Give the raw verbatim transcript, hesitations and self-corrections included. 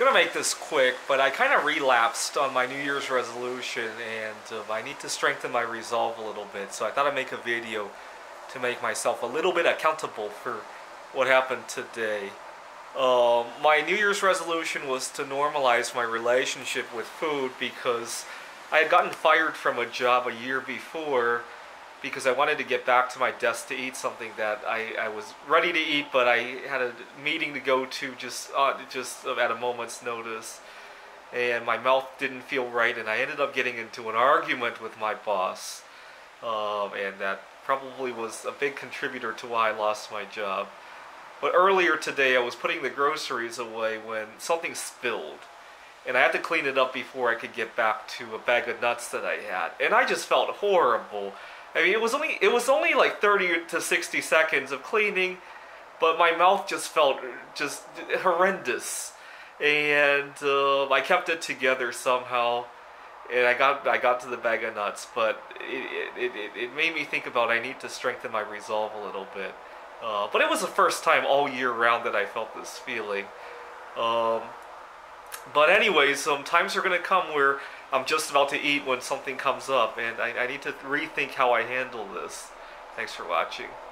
Gonna make this quick, but I kind of relapsed on my New Year's resolution, and uh, I need to strengthen my resolve a little bit. So I thought I'd make a video to make myself a little bit accountable for what happened today. Um, my New Year's resolution was to normalize my relationship with food because I had gotten fired from a job a year before because I wanted to get back to my desk to eat something that I, I was ready to eat, but I had a meeting to go to just uh, just at a moment's notice, and my mouth didn't feel right, and I ended up getting into an argument with my boss, um, and that probably was a big contributor to why I lost my job. But earlier today I was putting the groceries away when something spilled, and I had to clean it up before I could get back to a bag of nuts that I had, and I just felt horrible. I mean, it was only it was only like thirty to sixty seconds of cleaning, but my mouth just felt just horrendous, and uh, I kept it together somehow, and I got I got to the bag of nuts. But it it, it, it made me think about I need to strengthen my resolve a little bit. Uh, but it was the first time all year round that I felt this feeling. Um, but anyways, um, times are gonna come where I'm just about to eat when something comes up, and I, I need to rethink how I handle this. Thanks for watching.